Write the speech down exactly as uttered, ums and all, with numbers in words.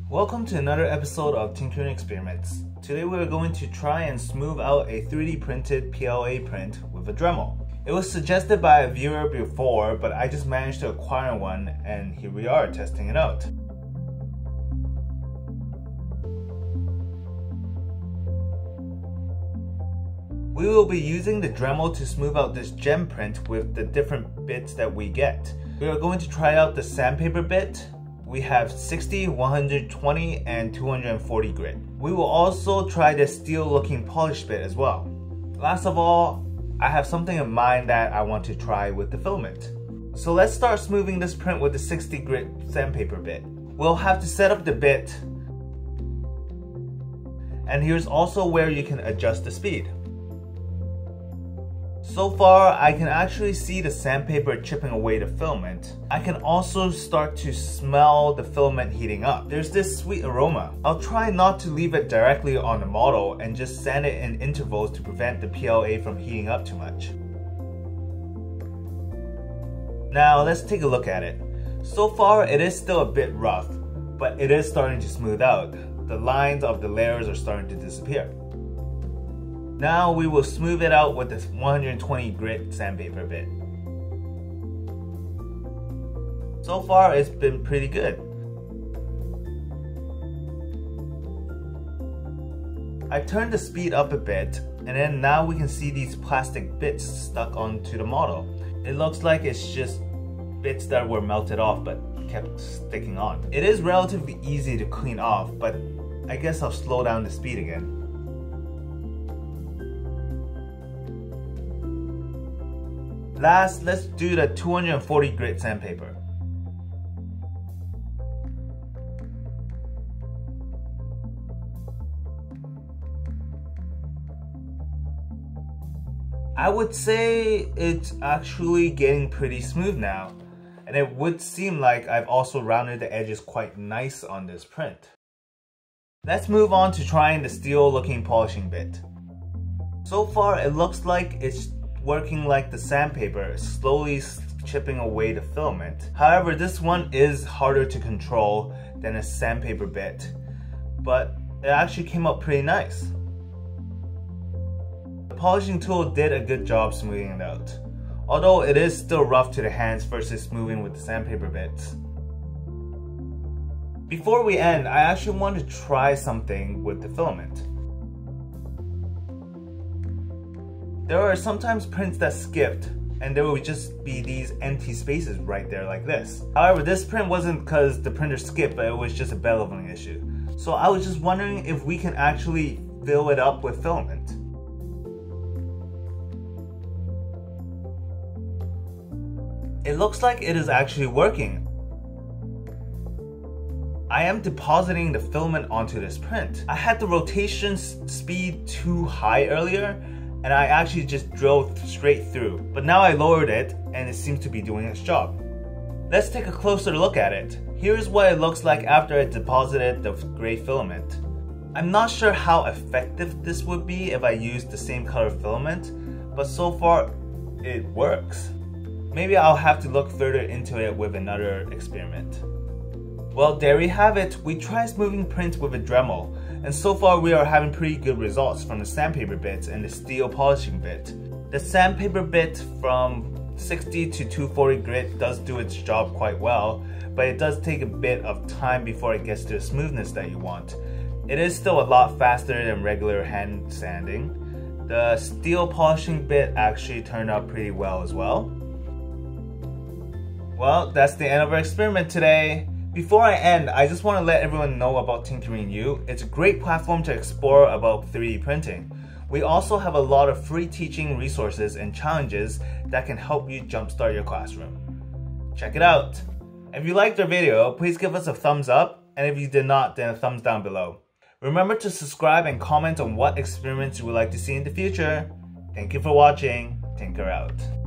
Welcome to another episode of Tinkerine Experiments. Today we are going to try and smooth out a three D printed P L A print with a Dremel. It was suggested by a viewer before, but I just managed to acquire one and here we are testing it out. We will be using the Dremel to smooth out this gem print with the different bits that we get. We are going to try out the sandpaper bit. We have sixty, one hundred twenty, and two hundred forty grit. We will also try the steel looking polished bit as well. Last of all, I have something in mind that I want to try with the filament. So let's start smoothing this print with the sixty grit sandpaper bit. We'll have to set up the bit. And here's also where you can adjust the speed. So far, I can actually see the sandpaper chipping away the filament. I can also start to smell the filament heating up. There's this sweet aroma. I'll try not to leave it directly on the model and just sand it in intervals to prevent the P L A from heating up too much. Now let's take a look at it. So far, it is still a bit rough, but it is starting to smooth out. The lines of the layers are starting to disappear. Now we will smooth it out with this one hundred twenty grit sandpaper bit. So far it's been pretty good. I turned the speed up a bit and then now we can see these plastic bits stuck onto the model. It looks like it's just bits that were melted off but kept sticking on. It is relatively easy to clean off, but I guess I'll slow down the speed again. Last, let's do the two hundred forty grit sandpaper. I would say it's actually getting pretty smooth now, and it would seem like I've also rounded the edges quite nice on this print. Let's move on to trying the steel looking polishing bit. So far it looks like it's working like the sandpaper, slowly chipping away the filament. However, this one is harder to control than a sandpaper bit, but it actually came out pretty nice. The polishing tool did a good job smoothing it out, although it is still rough to the hands versus smoothing with the sandpaper bits. Before we end, I actually want to try something with the filament. There are sometimes prints that skipped and there would just be these empty spaces right there like this. However, this print wasn't because the printer skipped, but it was just a bed leveling issue. So I was just wondering if we can actually fill it up with filament. It looks like it is actually working. I am depositing the filament onto this print. I had the rotation speed too high earlier, and I actually just drove straight through. But now I lowered it and it seems to be doing its job. Let's take a closer look at it. Here's what it looks like after I deposited the gray filament. I'm not sure how effective this would be if I used the same color filament, but so far it works. Maybe I'll have to look further into it with another experiment. Well, there we have it. We tried smoothing prints with a Dremel, and so far we are having pretty good results from the sandpaper bits and the steel polishing bit. The sandpaper bit from sixty to two forty grit does do its job quite well, but it does take a bit of time before it gets to the smoothness that you want. It is still a lot faster than regular hand sanding. The steel polishing bit actually turned out pretty well as well. Well, that's the end of our experiment today. Before I end, I just want to let everyone know about Tinkerine U. It's a great platform to explore about three D printing. We also have a lot of free teaching resources and challenges that can help you jumpstart your classroom. Check it out! If you liked our video, please give us a thumbs up, and if you did not, then a thumbs down below. Remember to subscribe and comment on what experiments you would like to see in the future. Thank you for watching. Tinker out.